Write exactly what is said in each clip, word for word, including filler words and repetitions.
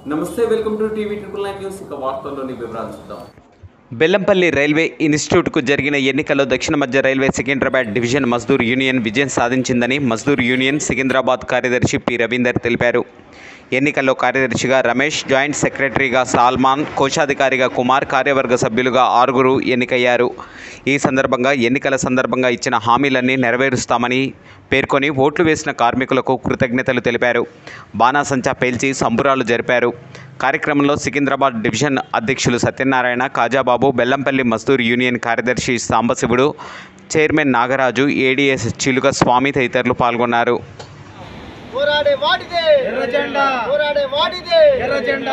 నమస్తే, welcome to TV triple nine news. ఇక వార్తల్లోని వివరాలు చూద్దాం. బెల్లంపల్లి రైల్వే ఇన్స్టిట్యూట్కు జరిగిన ఎన్నికల్లో దక్షిణ మధ్య railway Secunderabad division Mazdoor union విజయం సాధించిందని మజ్దూర్ యూనియన్ సికింద్రాబాద్ కార్యదర్శి పి రవీందర్ తెలిపారు. ఎన్నికల్లో కార్యదర్శిగా రమేష్, జాయింట్ సెక్రటరీగా సాల్మాన్, కోశాధికారిగా కుమార్, కార్యవర్గ సభ్యులుగా ఆరుగురు ఎన్నికయ్యారు. ఈ సందర్భంగా ఎన్నికల సందర్భంగా ఇచ్చిన హామీలన్నీ నెరవేరుస్తామని పేర్కొని ఓట్లు వేసిన కార్మికులకు కృతజ్ఞతలు తెలిపారు. బాణాసంచా పేల్చి సంబురాలు జరిపారు. కార్యక్రమంలో సికింద్రాబాద్ డివిజన్ అధ్యక్షులు సత్యనారాయణ, కాజాబాబు, బెల్లంపల్లి మజ్దూర్ యూనియన్ కార్యదర్శి సాంబశివుడు, చైర్మన్ నాగరాజు, ఏడీఎస్ చిలుక స్వామి తదితరులు పాల్గొన్నారు. పోరాడే వాటిదే ఎర్ర జెండా, పోరాడే వాటిదే ఎర్ర జెండా.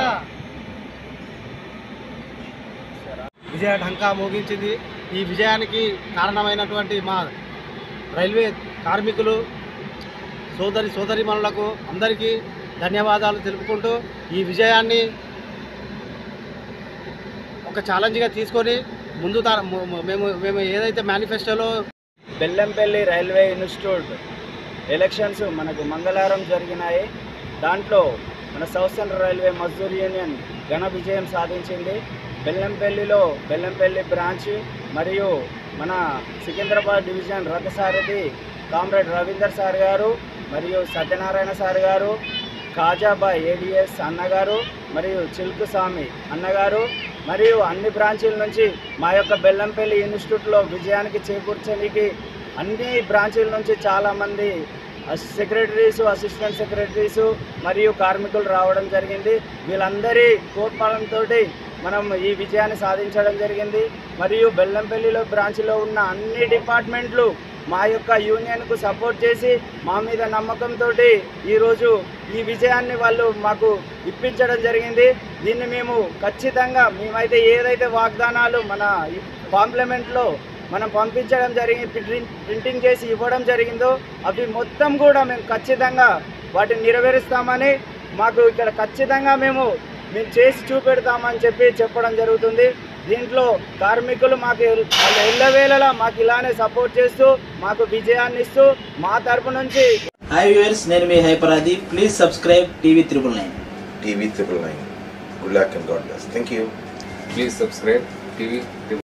విజయ ఢంకా మోగించింది. ఈ విజయానికి కారణమైనటువంటి మా రైల్వే కార్మికులు సోదరి సోదరిమణులకు అందరికీ ధన్యవాదాలు తెలుపుకుంటూ ఈ విజయాన్ని ఒక ఛాలెంజ్గా తీసుకొని ముందు మేము మేము ఏదైతే మేనిఫెస్టోలో బెల్లంపల్లి రైల్వే ఇన్స్టిట్యూట్ ఎలక్షన్స్ మనకు మంగళవారం జరిగినాయి. దాంట్లో మన south central railway Mazdoor union ఘన విజయం సాధించింది. బెల్లంపల్లిలో బెల్లంపల్లి బ్రాంచ్ మరియు మన సికింద్రాబాద్ డివిజన్ రథసారథి కామ్రేడ్ రవీందర్ సార్ గారు మరియు సత్యనారాయణ సార్ గారు, కాజాబాయ్ ఏడిఎస్ అన్నగారు మరియు చిల్కు స్వామి అన్నగారు మరియు అన్ని బ్రాంచీల నుంచి మా యొక్క బెల్లంపల్లి ఇన్స్టిట్యూట్లో విజయానికి చేకూర్చడానికి అన్ని బ్రాంచీల నుంచి చాలామంది సెక్రటరీసు, అసిస్టెంట్ సెక్రటరీసు మరియు కార్మికులు రావడం జరిగింది. వీళ్ళందరి తోడ్పాటుతో మనం ఈ విజయాన్ని సాధించడం జరిగింది. మరియు బెల్లంపల్లిలో బ్రాంచ్లో ఉన్న అన్ని డిపార్ట్మెంట్లు మా యొక్క యూనియన్కు సపోర్ట్ చేసి మా మీద నమ్మకంతో ఈరోజు ఈ విజయాన్ని వాళ్ళు మాకు ఇప్పించడం జరిగింది. దీన్ని మేము ఖచ్చితంగా మేమైతే ఏదైతే వాగ్దానాలు మన పార్లమెంట్లో మనం పంపించడం జరిగింది, ప్రింటింగ్ చేసి ఇవ్వడం జరిగిందో అవి మొత్తం కూడా మేము ఖచ్చితంగా వాటిని నెరవేరుస్తామని, మాకు ఇక్కడ ఖచ్చితంగా మేము మేము చేసి చూపెడతామని చెప్పి చెప్పడం జరుగుతుంది. దీంట్లో కార్మికులు మాకు ఎల్లవేళలా మాకు ఇలానే సపోర్ట్ చేస్తూ మాకు విజయాన్ని ఇస్తూ మా తరపు నుంచి. హాయ్ వ్యూవర్స్, నేను మీ హైపరాది. Please subscribe TV triple nine. TV triple nine. Good luck and God bless. Thank you. Please subscribe TV